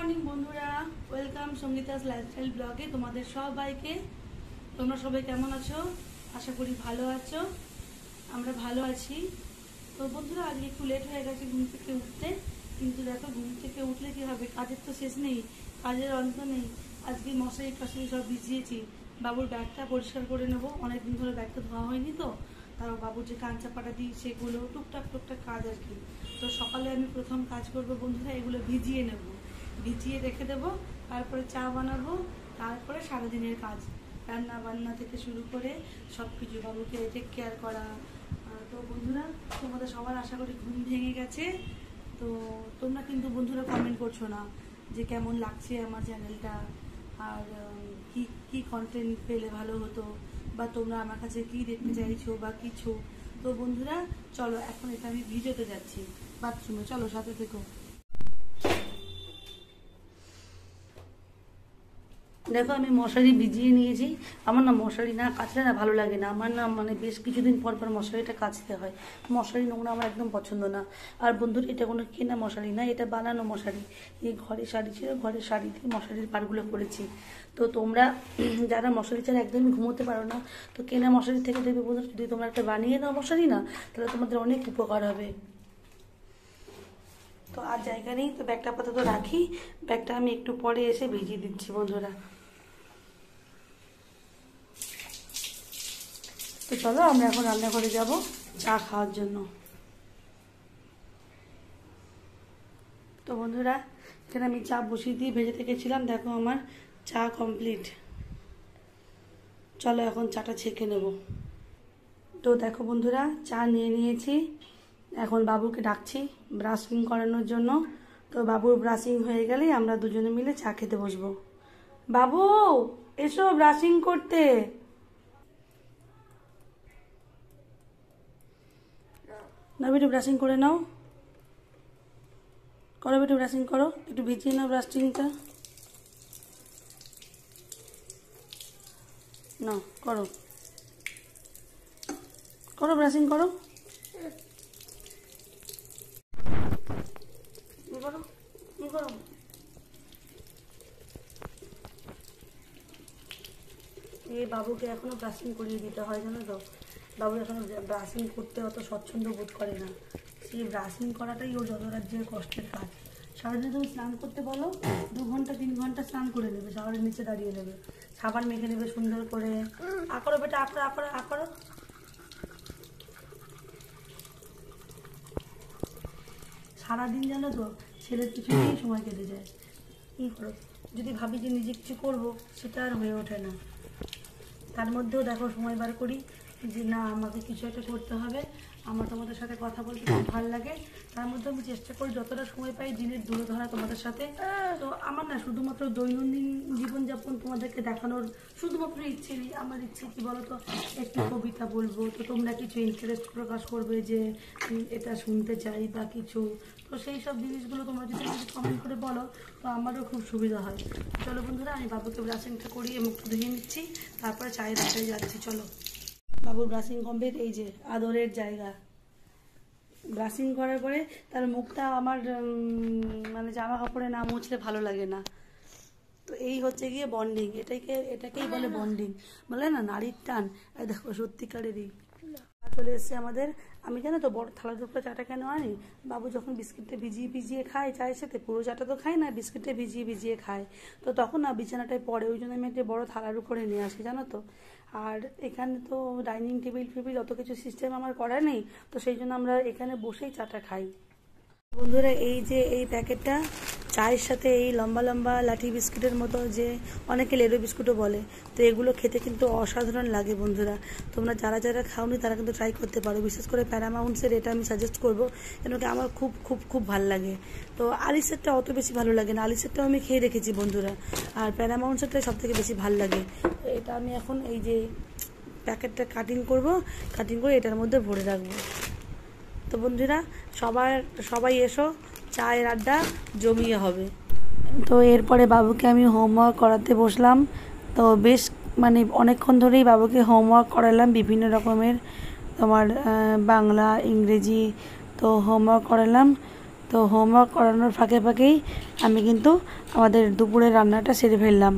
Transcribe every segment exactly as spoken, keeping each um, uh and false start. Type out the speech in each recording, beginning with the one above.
Morning বন্ধুরা, welcome Sangeeta's lifestyle ব্লগে। তোমাদের সবাইকে, তোমরা সবাই কেমন আছো? আশা করি ভালো আছো। আমরা ভালো আছি। তো বন্ধুরা, আজকে একটু লেট হয়ে গেছে ঘুম থেকে উঠতে, কিন্তু দেখো ঘুম থেকে উঠলে কি হবে, কাজের তো শেষ নেই, কাজের অন্ত নেই। আজকে মশারি টশারি সব ভিজিয়েছি। বাবুর ব্যাগটা পরিষ্কার করে নেবো, অনেকদিন ধরে ব্যাগটা ধোয়া হয়নি তো। তারপর বাবুর যে কাঁচা পাটা দিই সেগুলো টুকটাক টুকটাক কাজ আর কি। তো সকালে আমি প্রথম কাজ করবো বন্ধুরা, এগুলো ভিজিয়ে নেব, ভিজিয়ে রেখে দেবো। তারপরে চা বানাবো, তারপরে সারাদিনের কাজ, রান্না বান্না থেকে শুরু করে সব কিছু, বাবুকে টেক কেয়ার করা। তো বন্ধুরা, তোমাদের সবার আশা করি ঘুম ভেঙে গেছে। তো তোমরা কিন্তু বন্ধুরা কমেন্ট করছো না যে কেমন লাগছে আমার চ্যানেলটা, আর কি কি কন্টেন্ট পেলে ভালো হতো, বা তোমরা আমার কাছে কি দেখতে চাইছো বা কিছু। তো বন্ধুরা চলো, এখন এটা আমি ভিডিওতে যাচ্ছি বাথরুমে, চলো সাথে থেকো। দেখো আমি মশারি ভিজিয়ে নিয়েছি। আমার না মশারি না কাচলে না ভালো লাগে না, আমার না মানে বেশ কিছুদিন পর পর মশারিটা কাচতে হয়। মশারি নোংরা আমার একদম পছন্দ না। আর বন্ধুরা, এটা কোনো কেনা মশারি না, এটা বানানো মশারি। এই ঘরে শাড়ি ছিল, ঘরের শাড়ি দিয়ে মশারির পাড়গুলো করেছি। তো তোমরা যারা মশারি ছাড়া একদমই ঘুমোতে পারো না, তো কেনা মশারি থেকে দেখবে বন্ধুরা, যদি তোমরা একটা বানিয়ে নাও মশারি না, তাহলে তোমাদের অনেক উপকার হবে। তো আর জায়গা নেই, তো ব্যাগটা আপাতত রাখি, ব্যাগটা আমি একটু পরে এসে ভিজিয়ে দিচ্ছি বন্ধুরা। তো চলো আমরা এখন রান্নাঘরে যাব চা খাওয়ার জন্য। তো বন্ধুরা, এখানে আমি চা বসিয়ে দিয়ে ভেজে রেখেছিলাম, দেখো আমার চা কমপ্লিট। চলো এখন চাটা ছেঁকে নেব। তো দেখো বন্ধুরা, চা নিয়ে নিয়েছি, এখন বাবুকে ডাকছি ব্রাশিং করানোর জন্য। তো বাবুর ব্রাশিং হয়ে গেলেই আমরা দুজনে মিলে চা খেতে বসবো। বাবু এসো ব্রাশিং করতে। না বেটু, ব্রাশিং করে নাও, করো বেটু, ব্রাশিং করো, একটু ভিজিয়ে নাও ব্রাশিংটা। না করো করো ব্রাশিং করো, করো করো। এই বাবুকে এখনো ব্রাশিং করিয়ে দিতে হয়, জানো তো। বাবু এখনো ব্রাশিং করতে অত স্বচ্ছন্দ বোধ করে না। সেই ব্রাশিং করাটাই ওর যত রাজ্যের কষ্টের কাজ। সারাদিন তুমি স্নান করতে বলো, দু ঘন্টা তিন ঘন্টা স্নান করে নেবে, শাওয়ারের নিচে দাঁড়িয়ে নেবে, সাবান মেখে নেবে সুন্দর করে। আকরো বেটা, আকরো আকরো আকরো। সারাদিন জানো তো ছেলের পিছনেই সময় কেটে যায়। কী করো, যদি ভাবি যে নিজে কিছু করবো, সেটা আর হয়ে ওঠে না। তার মধ্যেও দেখো সময় বার করি যে না, আমাকে কিছু একটা করতে হবে, আমার তোমাদের সাথে কথা বলতে খুব ভালো লাগে। তার মধ্যে আমি চেষ্টা করি যতটা সময় পাই দিনের দূরে ধরা তোমাদের সাথে। তো আমার না শুধুমাত্র দৈনন্দিন জীবনযাপন তোমাদেরকে দেখানোর শুধুমাত্র ইচ্ছে নেই, আমার ইচ্ছে কি বলো তো, একটু কবিতা বলবো, তো তোমরা কিছু ইন্টারেস্ট প্রকাশ করবে যে এটা শুনতে চাই বা কিছু। তো সেই সব জিনিসগুলো তোমরা যদি কমেন্ট করে বলো, তো আমারও খুব সুবিধা হয়। চলো বন্ধুরা, আমি বাবুকে ব্রাশিংটা করিয়ে মুখটা ধুয়ে নিচ্ছি, তারপরে চায়ের আড্ডায় যাচ্ছি। চলো, বাবুর ব্রাশিং কমপ্লিট, এই যে আদরের জায়গা। ব্রাশিং করার পরে তার মুখটা আমার মানে জামা কাপড়ে না মুছলে ভালো লাগে না। তো এই হচ্ছে গিয়ে বন্ডিং, এটাকে এটাকেই বলে বন্ডিং, বলে না নারীর টান। এই দেখো সত্যিকারেরই চলে এসছে আমাদের। আমি জানো তো বড় থালা দুটো চাটা কেন আনি, বাবু যখন বিস্কিটটা ভিজিয়ে ভিজিয়ে খায় চায়ের সাথে, পুরো চাটা তো খায় না, বিস্কিটটা ভিজিয়ে ভিজিয়ে খায়, তো তখন না বিছানাটায় পড়ে, ওই জন্য আমি একটা বড় থালার উপরে নিয়ে আসি, জানো তো। আর এখানে তো ডাইনিং টেবিল ফেবিল অত কিছু সিস্টেম আমার করা নেই, তো সেই জন্য আমরা এখানে বসেই চাটা খাই। বন্ধুরা, এই যে এই প্যাকেটটা চায়ের সাথে এই লম্বা লম্বা লাঠি বিস্কুটের মতো, যে অনেকে লেরো বিস্কুটও বলে, তো এগুলো খেতে কিন্তু অসাধারণ লাগে বন্ধুরা। তোমরা যারা যারা খাওনি তারা কিন্তু ট্রাই করতে পারো, বিশেষ করে প্যারামাউন্টসের এটা আমি সাজেস্ট করবো, কেন কি আমার খুব খুব খুব ভালো লাগে। তো আলিসেরটা অত বেশি ভালো লাগে না, আলিসেরটাও আমি খেয়ে রেখেছি বন্ধুরা, আর প্যারামাউন্টসেরটাই সব থেকে বেশি ভালো লাগে। তো এটা আমি এখন এই যে প্যাকেটটা কাটিং করব, কাটিং করে এটার মধ্যে ভরে রাখবো। তো বন্ধুরা, সবার সবাই এসো, চায়ের আড্ডা জমিয়ে হবে। তো এরপরে বাবুকে আমি হোমওয়ার্ক করাতে বসলাম। তো বেশ মানে অনেকক্ষণ ধরেই বাবুকে হোমওয়ার্ক করালাম, বিভিন্ন রকমের তোমার বাংলা ইংরেজি তো হোমওয়ার্ক করালাম। তো হোমওয়ার্ক করানোর ফাঁকে ফাঁকেই আমি কিন্তু আমাদের দুপুরের রান্নাটা সেরে ফেললাম।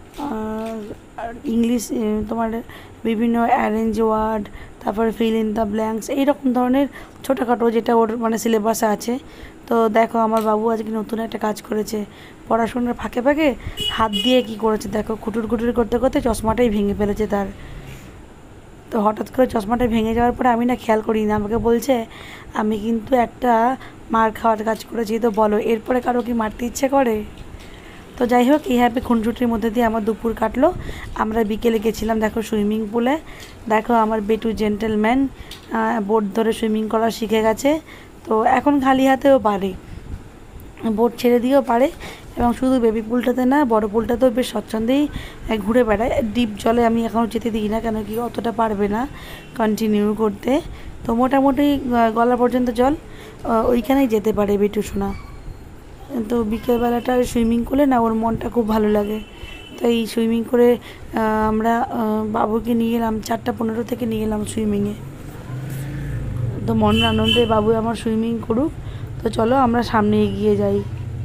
ইংলিশ তোমার বিভিন্ন অ্যারেঞ্জ ওয়ার্ড, তারপরে ফিল ইন দ্য ব্ল্যাঙ্কস, এইরকম ধরনের ছোটোখাটো যেটা ওর মানে সিলেবাসে আছে। তো দেখো আমার বাবু আজকে নতুন একটা কাজ করেছে, পড়াশোনার ফাঁকে ফাঁকে হাত দিয়ে কি করেছে দেখো, খুটুর খুটুর করতে করতে চশমাটাই ভেঙে ফেলেছে তার। তো হঠাৎ করে চশমাটা ভেঙে যাওয়ার পরে আমি না খেয়াল করি না, আমাকে বলছে আমি কিন্তু একটা মার খাওয়ার কাজ করেছি, তো বলো এরপরে কারো কি মারতে ইচ্ছে করে? তো যাই হোক, এইভাবে খুনসুটির মধ্যে দিয়ে আমার দুপুর কাটলো। আমরা বিকেলে গেছিলাম দেখো সুইমিং পুলে। দেখো আমার বেটু জেন্টেলম্যান বোট ধরে সুইমিং করা শিখে গেছে। তো এখন খালি হাতেও পারে, বোট ছেড়ে দিয়েও পারে, এবং শুধু বেবি পুলটাতে না, বড় পুলটাতেও বেশ স্বচ্ছন্দেই ঘুরে বেড়ায়। ডিপ জলে আমি এখনও যেতে দিই না, কেন কি অতটা পারবে না কন্টিনিউ করতে। তো মোটামুটি গলা পর্যন্ত জল, ওইখানেই যেতে পারে বেটু সোনা। তো বিকেলবেলাটা সুইমিং করলে না ওর মনটা খুব ভালো লাগে। তো এই সুইমিং করে আমরা বাবুকে নিয়ে গেলাম, চারটা পনেরো থেকে নিয়ে গেলাম সুইমিংয়ে। তো মনের আনন্দে বাবু আমার সুইমিং করুক। তো চলো আমরা সামনে এগিয়ে যাই।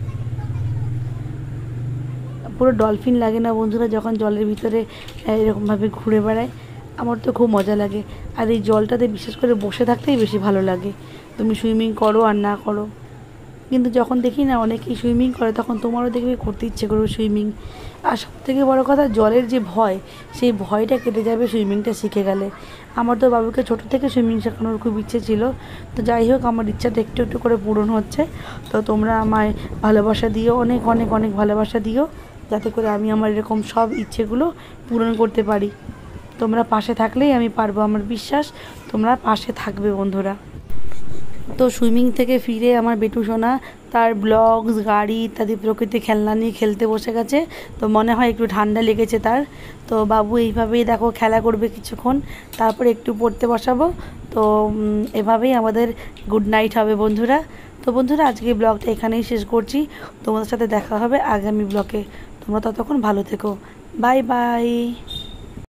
পুরো ডলফিন লাগে না বন্ধুরা যখন জলের ভিতরে এরকমভাবে ঘুরে বেড়ায়? আমার তো খুব মজা লাগে। আর এই জলটাতে বিশেষ করে বসে থাকতেই বেশি ভালো লাগে, তুমি সুইমিং করো আর না করো। কিন্তু যখন দেখি না অনেকেই সুইমিং করে, তখন তোমারও দেখবে করতে ইচ্ছে করবে সুইমিং। আর সবথেকে বড় কথা, জলের যে ভয়, সেই ভয়টা কেটে যাবে সুইমিংটা শিখে গেলে। আমার তো বাবুকে ছোটো থেকে সুইমিং শেখানোর খুব ইচ্ছে ছিল। তো যাই হোক, আমার ইচ্ছাটা একটু একটু করে পূরণ হচ্ছে। তো তোমরা আমায় ভালোবাসা দিও, অনেক অনেক অনেক ভালোবাসা দিও, যাতে করে আমি আমার এরকম সব ইচ্ছেগুলো পূরণ করতে পারি। তোমরা পাশে থাকলেই আমি পারবো, আমার বিশ্বাস তোমরা পাশে থাকবে বন্ধুরা। তো সুইমিং থেকে ফিরে আমার বেটু সোনা তার ব্লগস, গাড়ি ইত্যাদি প্রকৃতি খেলনা নিয়ে খেলতে বসে গেছে। তো মনে হয় একটু ঠান্ডা লেগেছে তার। তো বাবু এইভাবেই দেখো খেলা করবে কিছুক্ষণ, তারপর একটু পড়তে বসাবো। তো এভাবেই আমাদের গুড নাইট হবে বন্ধুরা। তো বন্ধুরা, আজকে ব্লগটা এখানেই শেষ করছি। তোমাদের সাথে দেখা হবে আগামী ব্লগে। তোমরা ততক্ষণ ভালো থেকো। Bye by.